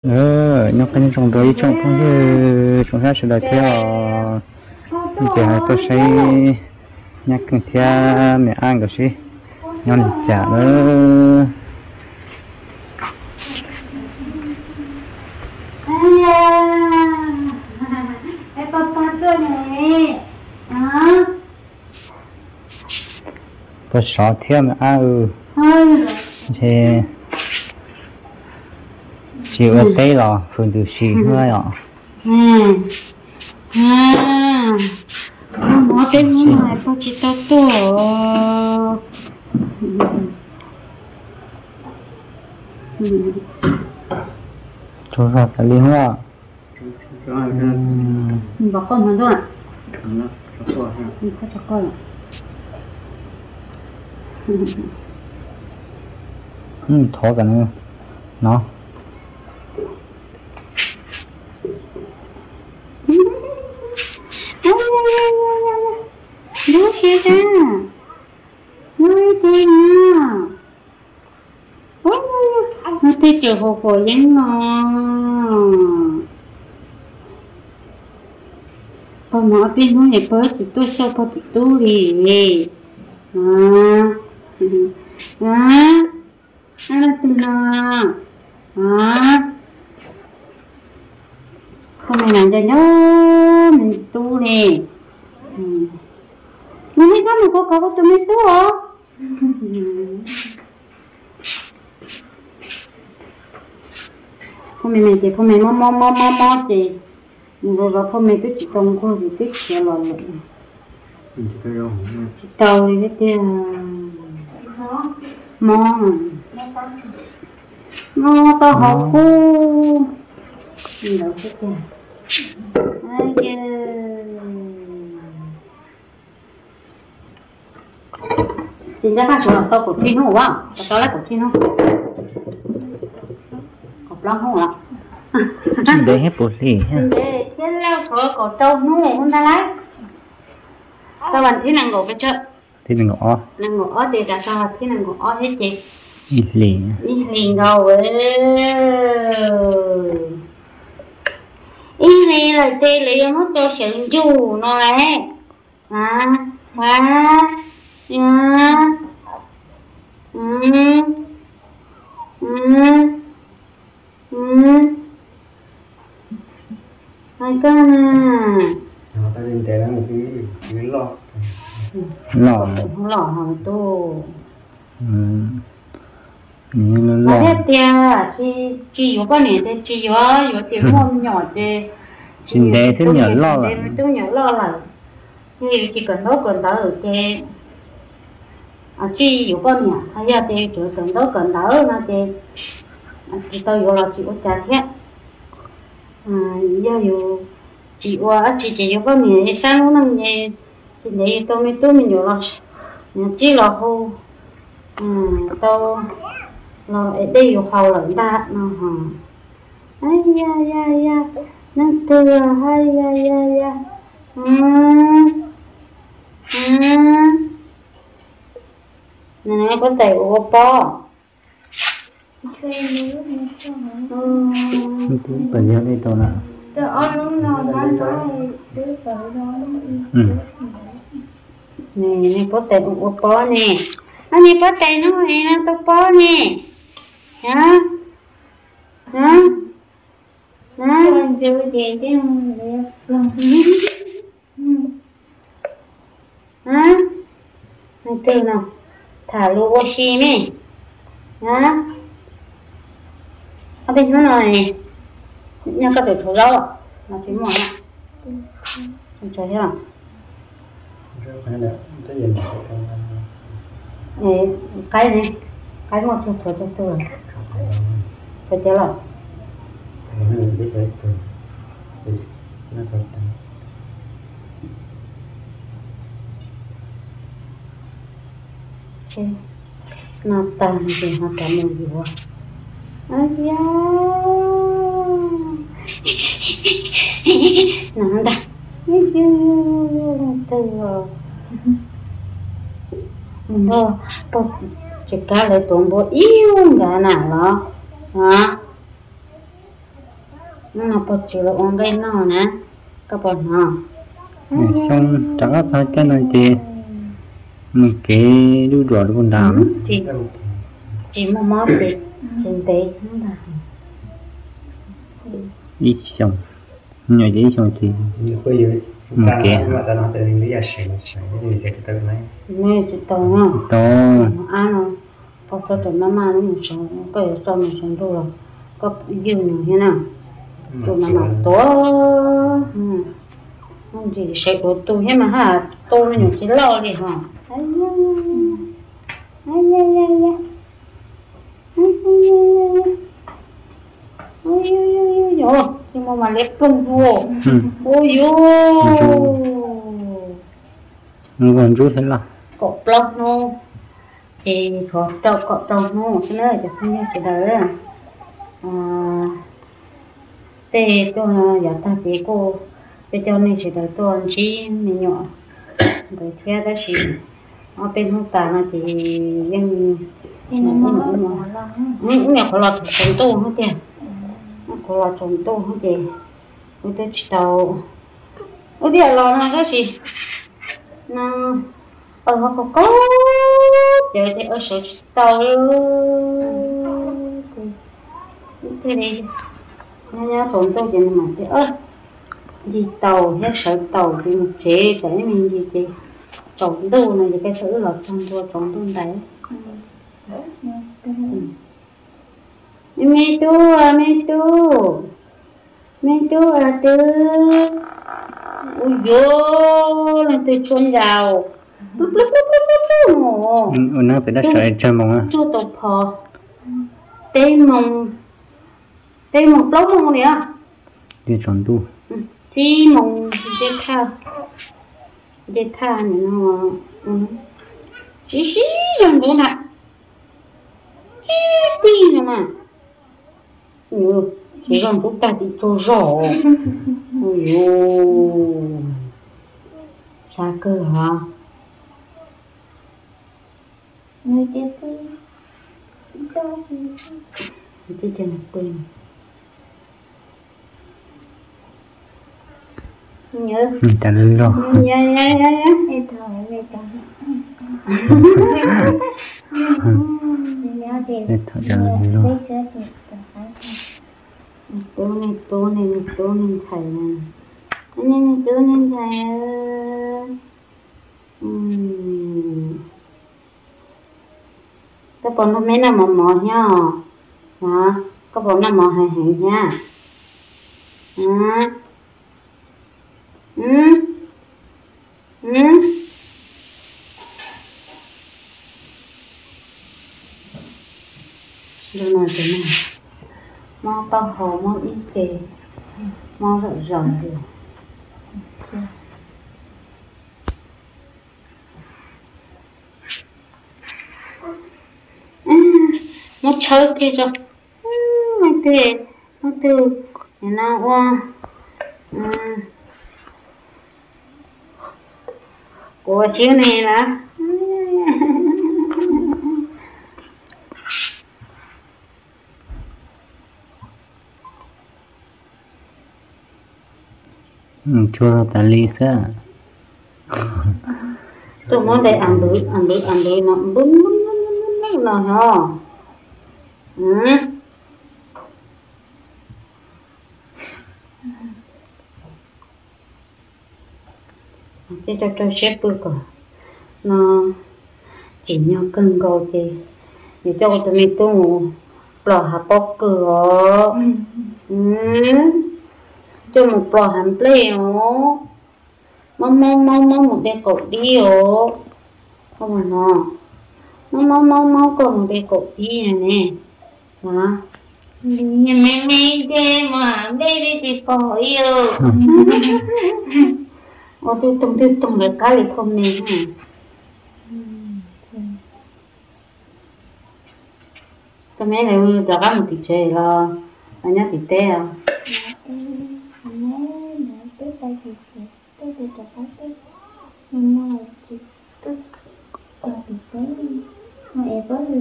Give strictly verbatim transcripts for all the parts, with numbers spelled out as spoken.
ờ nhóc cái trong đó trong không như trong ra sẽ là theo để hai tôi sẽ nhắc cần theo mẹ ăn cái gì nhon chả nữa em papa cơ này hả có sọ theo mẹ ăn thì chỉ ở đây là phần từ xí thôi ạ à à nó bên ngoài bao chị tao tổ cho ra cái liên hoa bỏ con mình thôi ạ mình có cho con ừ thỏ cái này nó đứa xe ra nuôi tiền à nó tê chờ hồ cổ dân ngon còn nó bên nó này bớt thì tôi sau bao thì tôi đi à à nó là từ nào à không mày làm cho nhớ mình tu nè mình biết đó mà có có có tụi mình tu hả không mày mày chị không mày mò mò mò mò mò chị rồi rồi không mày cứ chỉ trông cô gì cứ chỉ là lợn chỉ tàu đi cái kia mò mò tao học cô gì đâu cái kia ai kia chính ra các chỗ tao của thiên hổ á tao lấy của thiên hổ cọp lăng hổ à để hết bột gì để thiên leo của cổ trâu nụ không ta lấy tao vẫn thiên năng ngủ cái chợ thì mình ngõ năng ngủ thì đã tao thiên năng ngủ hết chị ít liền ít liền rồi ít liền rồi tê liền nó cho sự dù nó đấy à à yeah. Mm. Mm. Mm. Hai con à. Nó ta nhìn thấy là một cái cái lọ. Lọ. Lọ hả tu. Ừ. Như nó lọ. Thế tia chỉ chỉ có con này thì chỉ có có tiếng mồm nhỏ thì. Chỉ để thứ nhỏ lọ là. Thứ nhỏ lọ là. Thì chỉ cần đó cần đó ở cái à chỉ có con nhà hay là thì chỉ cần đó cần đó là thì thì tôi gọi là chỉ có trả hết à giờ dù chỉ qua chỉ chỉ có con nhà thì sao nó nằm vậy thì để tôi mới tôi mình gọi là nhà chỉ là hồ à tôi là ở đâyอยู่hầu lợn ta nó hả ai ya ya ya nó từ hay ya ya ya à à nè có tay ô po bây giờ đi đâu nào nè nè có tay ô po nè anh nè có tay nó nè nó to po nè hả hả hả anh chơi gì chứ hả anh từ nào thả lô oxy mẹ hả ở bên nó này nha có thể thổi rau ạ là chỉ mỏi ạ không chơi thế nào cái này cái một chút thổi cho tôi phải chơi rồi nó tàn thì nó tàn nhiều gì quá ai da nè đã ai da từ mình thôi tôi chỉ cá lại tuần bộ yêu cả nào đó hả nó bật chữ là ông đây nó nè các bạn nó xong chẳng có sao cái này thì một cái đu đỏ đu quần đảo thì chỉ một món thì kinh tế không là đi xong nhỏ đi xong thì nhiều cái gì một cái mà ta nói tới lý do sẽ sẽ cái gì cái từ này nghe từ tàu nha to ăn nó có cho tụi nó mà nó một số cái cho một số đồ có dư nhiều thế nào tụi nó mà to không gì sẽ của tôi hết mà ha tôi nó nhiều chỉ lo đi hả ai da ai da ai da ai ôi ôi ôi nhưng mà mà lép không vô ôi ôi không còn chút thế là cột lông nó thì có trâu cột trâu nó xin ơi cho không nhớ chỉ đời à thế tôi giờ ta thì cô bây giờ này chỉ đời tôi anh chị mình nhỏ rồi theo đó chỉ ở bên hông ta là chỉ dân nhưng mà nhưng mà có là trồng tu hết kìa có là trồng tu hết kìa tôi tới tàu ở đây là nó sao chị nó ở họ có có giờ thì ở sở tàu thế này nhá trồng tu thì mà thì ơ đi tàu hết sở tàu thì một chế để mình gì chị trồng tu này thì cái thứ là trong tôi trồng tu đấy mẹ tu à mẹ tu mẹ tu à tu ôi vô là từ chuồn vào lúc lúc lúc lúc lúc lúc ừ nó phải đã sợi chơi mong á cho tàu phò tên mong tên mong lâu mong nè đi chọn tu chỉ mong dễ tha dễ tha này nó chỉ chỉ dần đủ nè chỉ đi mà nhiều chỉ còn chúng ta thì cho rõ ôi dồi xa cơ hả người tiếp đi cho tôi cho nó quên nhớ mình ta lên lo nhớ nhớ nhớ nhớ em thở về cả để thở cho lên lo tô này tô này tô này thầy này anh này tô này thầy các bạn nó mấy năm mà mò nha hả các bạn nó mò hay hay nha hả ừ ừ đâu nào thế này mau tao hồ mau ít kề mau rộng rộng được nó chơi kia rồi nó tê nó tê này nào qua của chiếu này là chua ta ly sa tôi muốn để ăn được ăn được ăn được nó bún bún bún bún là hả ừ chứ cho cho xếp bữa cờ nó chỉ nhau cân cầu thì để cho tụi mình tôi ngủ lò hạt bóc cửa ừ cho một lò hạt pleo mong mong mong mong một đêm cột đi ố không mà nó mong mong mong mong còn một đêm cột đi này nè hả mẹ mẹ đi mà đi đi thì có yêu ô tôi tung tôi tung được cái này không nè hả cái mấy này giờ các một thịt chè là anh nhớ thịt tê à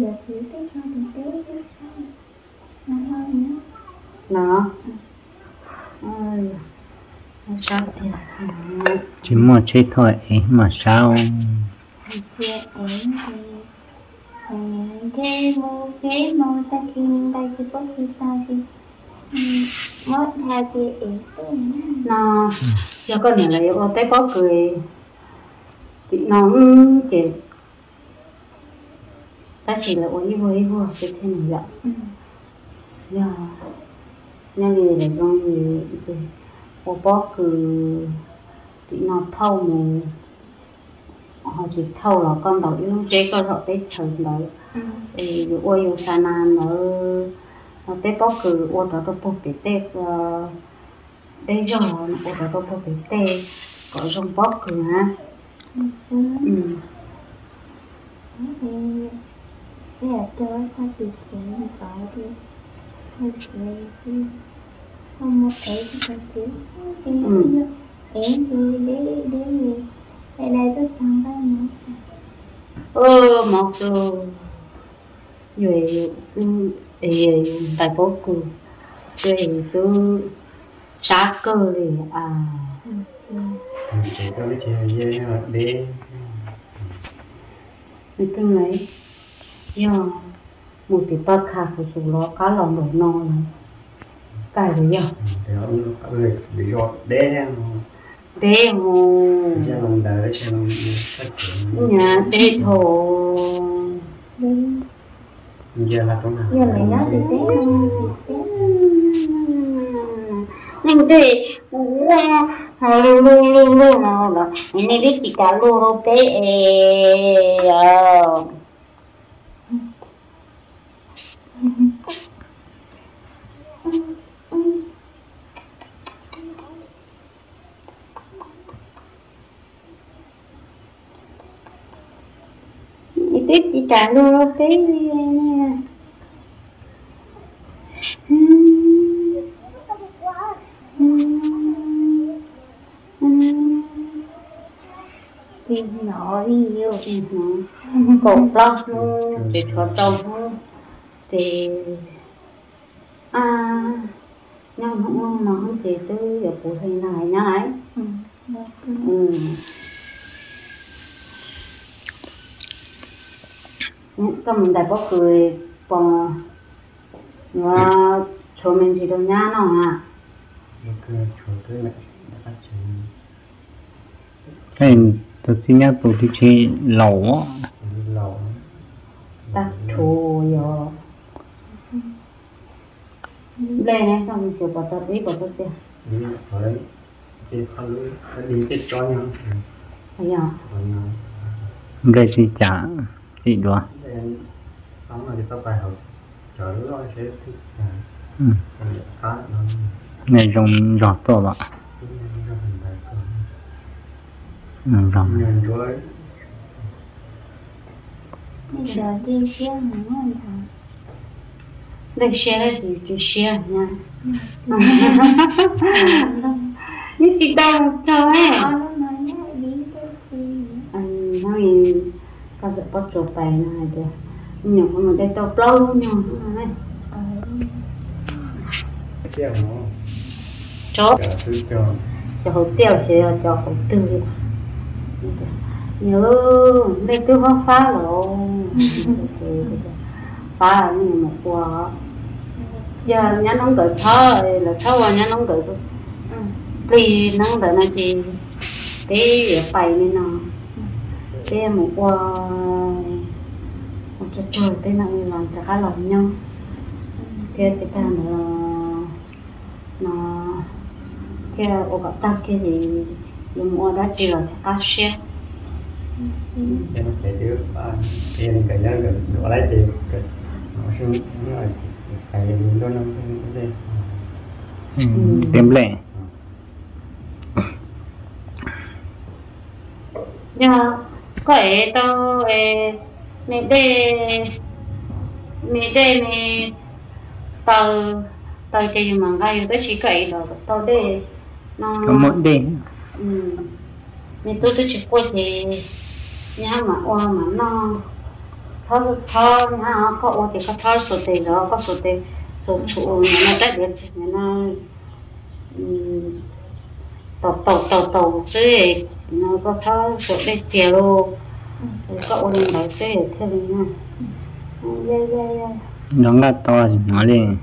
nó ơi sao thì chỉ mua chơi thôi mà sao chị em thì cái mô cái mô ta khi đây chỉ có khi ta thì mất hai chị em nó cho con này là yêu tới có cười chị nó chị ta chỉ là ôi vui vui sẽ thế này vậy giờ nhà gì để con gì thì ô bó cứ chị nó thâu mù họ chỉ thâu là con đầu yêu chế con họ tới chừng đấy thì ôi yêu sana nó nó tới bó cứ ô đó tôi bố bị tê đây giờ ô đó tôi bố bị tê có trong bó cứ ha ừ thế là tôi phải chịu chuyện phải đi không phải không một ấy thì phải chịu em em thì để để gì tại đây tôi sang đây nữa ơ một số rồi thì tại phố cụ rồi tôi sát cơ thì à chỉ có cái chuyện gì mà đi mình từng lấy do một tí bát khạc của số nó cá lòng đổ no này cài được chưa thì họ ơi bị gọt đen đê hồ cho lòng đời cho lòng phát triển nhà đê thổ giờ là con nào giờ lại nhớ thì thế nhưng thì lu lu lu lu nào là ini biết chỉ cả lu lu bé ờ tiếp chỉ trả luôn cái nè thì nói nhiều cột lông thì thoát trông thì à nhưng không nói thì tôi giờ cụ thể này nhá ấy ừ cầm đại bó cười bò và chỗ mình chỉ đâu nhá nó à cái chỗ tới này phát triển cái tôi chỉ nhớ tụi đi chơi lẩu lẩu ta chùa yo đây này xong chụp vào tập đi vào tập đi đi phải đi không đi chết cho nhau thấy không đây chỉ trả chỉ đùa xong rồi thì các bài học trở rồi sẽ thích ừ. cá nó này rồng giọt to bạn ừ, rồng nhìn rồi giờ đi xe nữa anh thằng đây xe thì chú xe nha nhưng chỉ tao thôi anh nói ta sẽ bắt chụp bài này được nhiều mà đây tao lâu nhiều này chiếc nó chốt thứ cho cho hậu tiêu thì cho hậu tư nhớ đây tôi có phá rồi phá như một quả giờ nhá nóng cởi thơ là thơ và nhá nóng cởi vì nóng cởi này thì cái việc bày nên nó cái một quả một trời trời cái nào làm cho cá lòng nhau kia thì ta nó nó kia ô gặp ta kia thì dùng mua đã chỉ là cá xe em phải đưa em phải nhớ được đổ lấy tiền nó xuống rồi phải dùng cho nó lên điểm lệ giờ có ấy tao ấy mẹ đây mẹ đây mẹ tao tao chơi mà ngay tới chỉ cái đó tao đây nó có mỗi đi ừ mẹ tôi tôi chỉ quay thì nhà mà oa mà nó thao thao nhà có oa thì có thao số tiền đó có số tiền số chủ mà nó đã được thì nó tàu tàu tàu tàu xe nó có tháo chỗ để chèo luôn có ôn lại xe theo mình nha yeah yeah yeah nó là to thì nói lên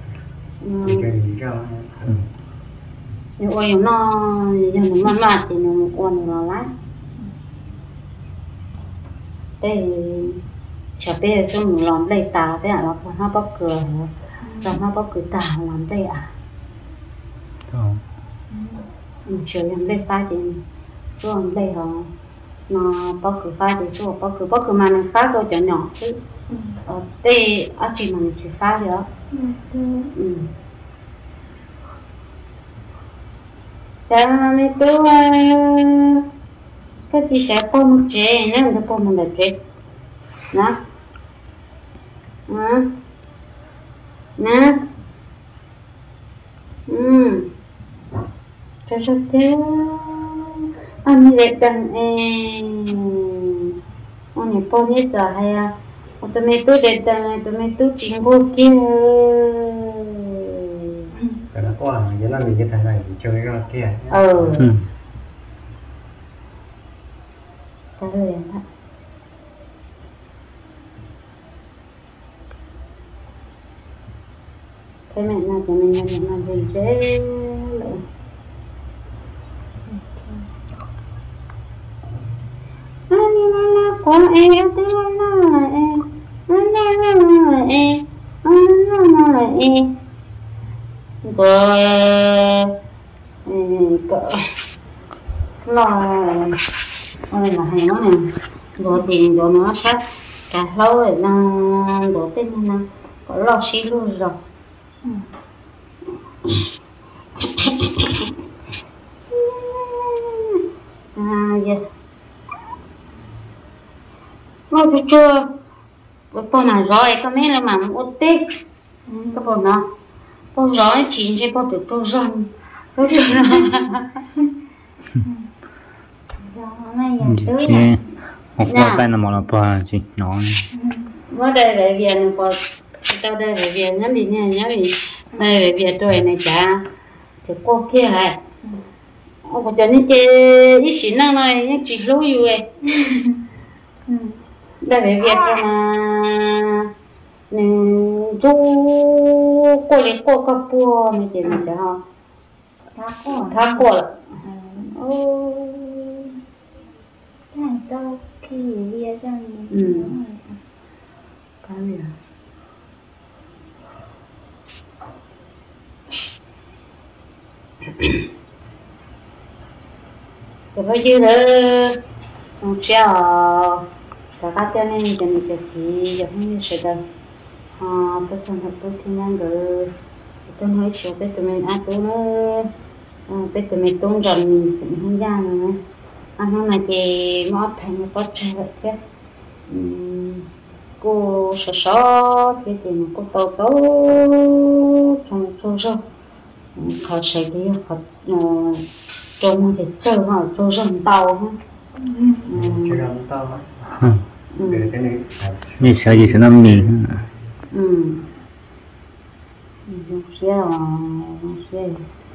nhưng ôi nó giờ nó mặn mặn thì nó ôn nó lắm đây chả biết trong mình làm đây tàu thế à nó nó bóc cửa rồi nó bóc cửa tàu làm đây à mình chưa làm đây phá thì chỗ làm đây họ nó bóc cửa phá thì chỗ bóc cửa bóc cửa mà nó phá đâu cho nhỏ chứ ở đây ở chỉ mà mình chỉ phá được ừ cha mẹ tôi cái gì sẽ có một chế nếu mình có một đời chế nè nè nè ừ cho cho thế anh đẹp đàn em anh này bao nhiêu giờ hay à tụi mình tôi đẹp đàn này tụi mình tôi chính cô kia cái đó có à vậy là mình cái thằng này thì chơi ra kia ừ cái này đó cái mẹ nào của mình là làm gì chế lại anh đi nó nó có em thế nó là em nó nó nó là em nó nó nó là em rồi cỡ là ôi là hay nó này rồi tiền rồi nó sát cả lâu rồi nó đổ tên nó có lo xí luôn rồi à giờ nó chưa chưa cái bộ nào rồi có mấy là mà một tết cái bộ nào bộ rồi chín chứ bộ được bộ rong bộ rong một qua tay là một là bờ chị nó mới đây về viện có tao đây về viện nhá mình nha nhá mình đây về viện tuổi này chả thì cô kia hả ông có cho nên cái ít xíu năng này nhá chỉ lâu yêu ấy đây về viện rồi mà nên chú cô lấy cô có bùa này chị mình cho họ thác cô thác cô là ô thằng đâu khi bia ra ừ cái gì à cái bao nhiêu nữa không sao cả các cho nên cho nên cái gì giờ không như thế đâu à tôi không học tôi thì năng rồi tôi nói chiều tới tụi mình ăn tôi nữa tới tụi mình tôn rồi mình cũng không ra nữa anh hôm nay thì mót thành một bát chè vậy chứ cô sợ sợ thì thì cô tàu tàu trong trong trong họ sẽ đi họ trong thì chơi họ cho rừng tàu ha chơi rừng tàu để cái này mình sợ gì sợ nó mình ừ không sao không sao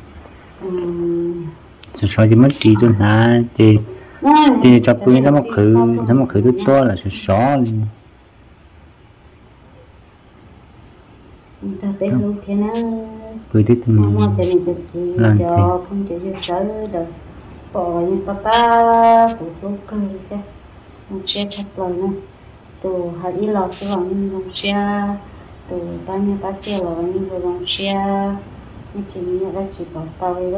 sợ sợ gì mất trí tôi hả thì thì cho tôi nó một khử nó một khử rất to là sợ sợ ta biết lúc thế nào cười thích mình mà cho nên cái gì cho không chịu được sợ được bỏ như papa tụi tôi cười chứ không sẽ chặt lời nữa tụi hai đi lọt sẽ vào nhưng không sẽ tụi ba như ba chia lọt nhưng rồi không sẽ nó chỉ như là chỉ bỏ tàu đó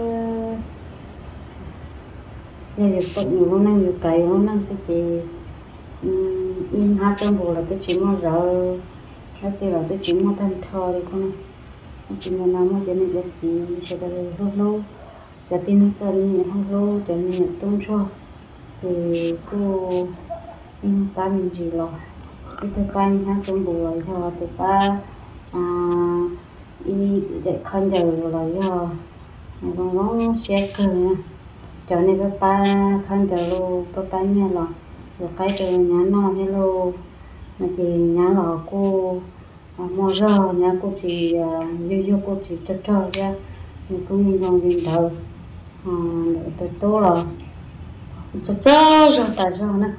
nên việc tụi nhiều hôm nay nhiều cày hôm nay cái gì in hai trăm bộ là cái chỉ mua rồi cái gì là cái chỉ mua thanh thò đi con này chỉ mua nào mua cho nên cái gì sẽ là lâu lâu cho tin cần không lâu cho nên tôn cho thì cô in ba mình gì rồi cái thứ ba hai trăm bộ rồi cho thứ ba à y để khăn giờ rồi cho con nó sẽ cười cho nên cái ba khăn giờ luôn cái ba nhà rồi rồi cái trời nhà nó hello mà thì nhà lò cô mua rau nhà cô thì yêu yêu cô thì cho cho ra mình cũng nhìn con nhìn đầu à để tôi tô là cho cho rồi tại sao nè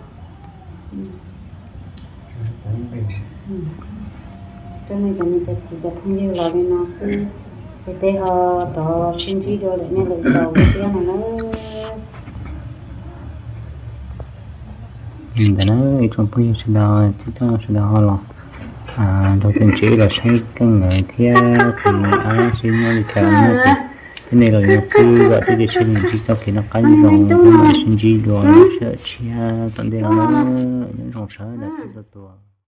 cho nên cái này thìจะkhông nhiều là vì nó cái thế họ đó sinh trí rồi lại nên lại đầu cái này nó nhưng mà nó trong bây giờ sẽ đào thì nó sẽ đào là à đầu tiên chỉ là xây cái người kia thì ai xin nhau đi theo nó thì cái này là những thứ gọi thì xin những cái cái nó cái như dòng cái mà sinh trí rồi nó sẽ chia tận đây là nó những dòng sở đã được tuổi